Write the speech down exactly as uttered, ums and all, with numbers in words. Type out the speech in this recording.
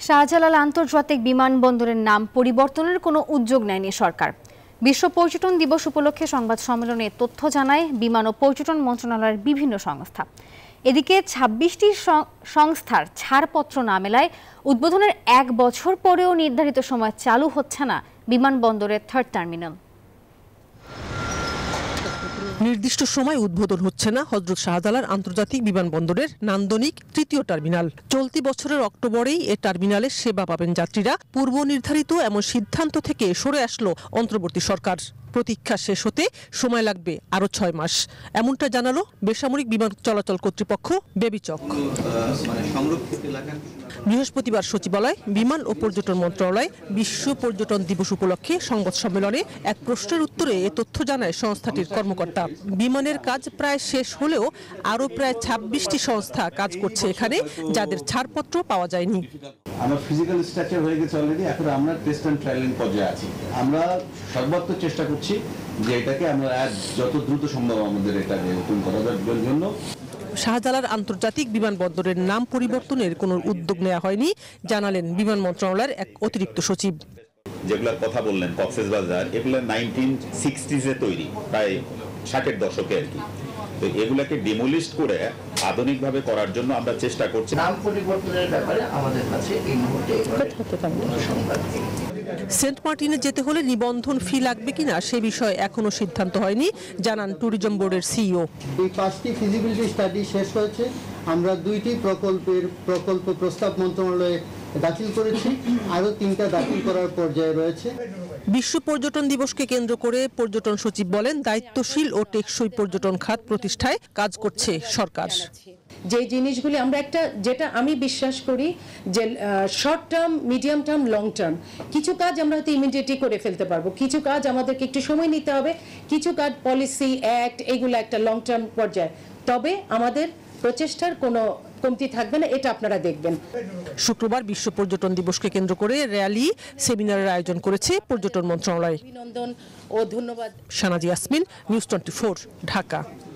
শাহজালাল আন্তর্জাতিক বিমানবন্দরের নাম পরিবর্তনের কোনো উদ্যোগ নেয়নি সরকার। বিশ্ব পর্যটন দিবস উপলক্ষে সংবাদ সম্মেলনে তথ্য জানায় বিমান ও পর্যটন মন্ত্রণালয়ের বিভিন্ন সংস্থা। এদিকে ছাব্বিশটি সংস্থার ছাড়পত্র না মেলায় উদ্বোধনের এক বছর পরেও নির্ধারিত সময় চালু হচ্ছে না বিমানবন্দরের থার্ড টার্মিনাল। নির্দিষ্ট সময় উদ্বোধন হচ্ছে না হযরত শাহজালাল আন্তর্জাতিক বিমানবন্দরের নান্দনিক তৃতীয় টার্মিনাল। চলতি বছরের অক্টোবরেই এ টার্মিনালের সেবা পাবেন যাত্রীরা। পূর্ব নির্ধারিত এমন সিদ্ধান্ত থেকে সরে আসলো অন্তর্বর্তী সরকার। প্রতীক্ষা শেষ হতে সময় লাগবে আরো ছয় মাস, এমনটা জানালো বেসামরিক বিমান চলাচল কর্তৃপক্ষ বেবিচক। বৃহস্পতিবার সচিবালয়, বিমান ও পর্যটন মন্ত্রণালয় বিশ্ব পর্যটন দিবস উপলক্ষে সংবাদ সম্মেলনে এক প্রশ্নের উত্তরে এ তথ্য জানায় সংস্থাটির কর্মকর্তা। বিমানের কাজ প্রায় শেষ হলেও আরো প্রায় ছাব্বিশটি সংস্থা কাজ করছে এখানে, যাদের ছাড়পত্র পাওয়া যায়নি। আমরা ফিজিক্যাল স্ট্রাকচার হয়ে গেছে অলরেডি, এখন আমরা টেস্ট এন্ড ট্রায়ালিং পর্যায়ে আছি। আমরা সর্বাত্মক চেষ্টা করছি যে এটাকে আমরা যত দ্রুত সম্ভব আমাদের এটাকে নতুন করার জন্য। শাহজালাল আন্তর্জাতিক বিমানবন্দরের নাম পরিবর্তনের কোনো উদ্যোগ নেওয়া হয়নি, জানালেন বিমান মন্ত্রণালয়ের এক অতিরিক্ত সচিব। যেগুলোর কথা বললেন কক্সবাজার, এগুলো নাইনটিন সিক্সটিজে তৈরি, প্রায় ষাটের দশকে আর কি। তো এগুলাকে ডিমোলিশ করে আধুনিকভাবে করার জন্য আমরা চেষ্টা করছি। নাম পরিবর্তনের ব্যাপারে আমাদের কাছে এই মুহূর্তে সংবাদ নেই। সেন্ট মার্টিনে যেতে হলে নিবন্ধন ফি লাগবে কিনা সে বিষয়ে এখনো সিদ্ধান্ত হয়নি, জানান ট্যুরিজম বোর্ডের সিইও। এই পাঁচটি ফিজিবিলিটি স্টাডি শেষ হয়েছে। আমরা দুইটি প্রকল্পের প্রকল্প প্রস্তাব মন্ত্রণালয়ে দাখিল করেছি, আরো তিনটা দাখিল করার পর্যায়ে রয়েছে। বিশ্ব পর্যটন দিবসকে কেন্দ্র করে পর্যটন সচিব বলেন, দায়িত্বশীল ও টেকসই পর্যটন খাত প্রতিষ্ঠায় কাজ করছে সরকার। যে জিনিসগুলি আমরা একটা, যেটা আমি বিশ্বাস করি যে short term, medium term, long term, কিছু কাজ আমরা হয়তো ইমিডিয়েটলি করে ফেলতে পারবো, কিছু কাজ আমাদেরকে একটু সময় নিতে হবে, কিছু কাজ পলিসি অ্যাক্ট এগুলো একটা লং টার্ম পর্যায়ে। তবে আমাদের প্রচেষ্টার কোনো কমতি থাকবে না, এটা আপনারা দেখবেন। শুক্রবার বিশ্ব পর্যটন দিবসকে কেন্দ্র করে র্যালি, সেমিনারের আয়োজন করেছে পর্যটন মন্ত্রণালয়। অভিনন্দন ও ধন্যবাদ। Shanaji Yasmin, news twenty four, Dhaka.